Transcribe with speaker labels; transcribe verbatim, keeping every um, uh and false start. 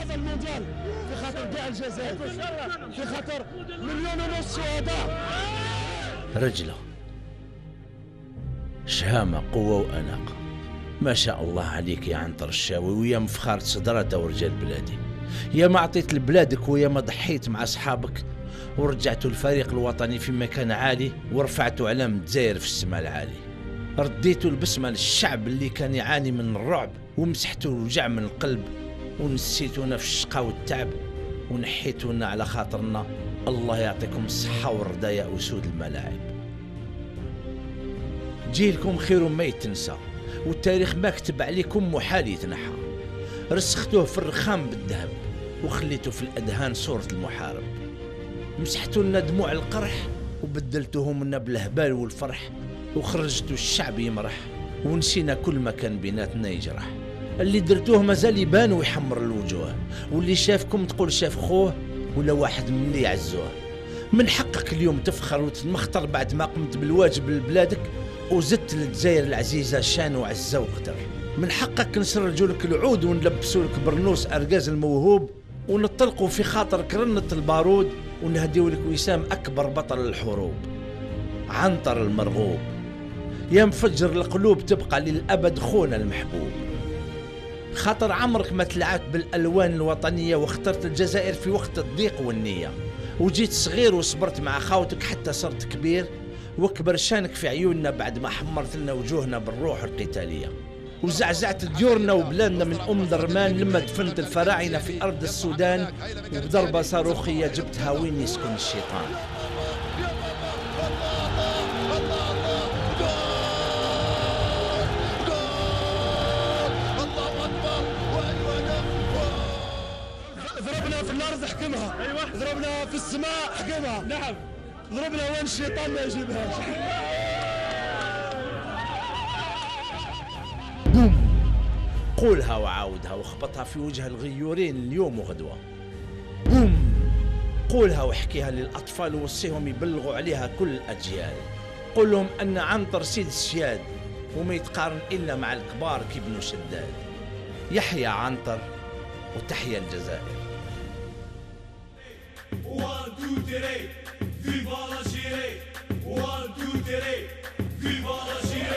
Speaker 1: هذا المونديال في خاطر كاع الجزائر، في خاطر مليون ونص شهداء.
Speaker 2: رجله شهامة قوة وأناقة، ما شاء الله عليك يا عنتر الشاوي، ويا مفخار صدرته ورجال بلادي، يا ما عطيت لبلادك ويا ما ضحيت مع أصحابك ورجعتوا الفريق الوطني في مكان عالي ورفعتوا علم الجزائر في السماء العالي، رديتوا البسمة للشعب اللي كان يعاني من الرعب ومسحتوا الوجع من القلب ونسيتونا في الشقا والتعب ونحيتونا على خاطرنا. الله يعطيكم الصحة والرضا يا أسود الملاعب. جيلكم خير ما يتنسى والتاريخ ما كتب عليكم محال يتنحى، رسختوه في الرخام بالذهب وخليتوا في الأذهان صورة المحارب، مسحتوا لنا دموع القرح وبدلتوهم لنا بالهبال والفرح وخرجتوا الشعب يمرح ونسينا كل ما كان بيناتنا يجرح. اللي درتوه مازال يبان ويحمر الوجوه، واللي شافكم تقول شاف خوه ولا واحد من اللي يعزوه. من حقك اليوم تفخر وتتمخطر بعد ما قمت بالواجب لبلادك وزدت للجزائر العزيزة شان وعزة وقدر. من حقك نسرجوا لك العود ونلبسوا لك برنوس أرجاز الموهوب ونطلقوا في خاطرك رنة البارود ونهديوا لك وسام أكبر بطل الحروب، عنتر المرغوب. يا مفجر القلوب تبقى للأبد خونا المحبوب، خاطر عمرك ما تلعبت بالألوان الوطنية واخترت الجزائر في وقت الضيق والنية، وجيت صغير وصبرت مع خاوتك حتى صرت كبير واكبر شانك في عيوننا بعد ما حمرت لنا وجوهنا بالروح القتالية وزعزعت ديورنا وبلادنا من أم درمان لما دفنت الفراعنة في أرض السودان وبضربة صاروخية جبتها وين يسكن الشيطان.
Speaker 1: ضربنا في الأرض حكمها، ضربنا في السماء حكمها، نعم ضربنا وين الشيطان ما يجيبهاش.
Speaker 2: بوم، قولها وعاودها واخبطها في وجه الغيورين اليوم وغدوة. بوم، قولها واحكيها للأطفال ووصيهم يبلغوا عليها كل الأجيال. قول لهم أن عنتر سيد الشياد وما يتقارن إلا مع الكبار كابن شداد. يحيى عنتر وتحيا الجزائر.
Speaker 3: One, two, three, viva la Chile. One, two, three, viva la Chile.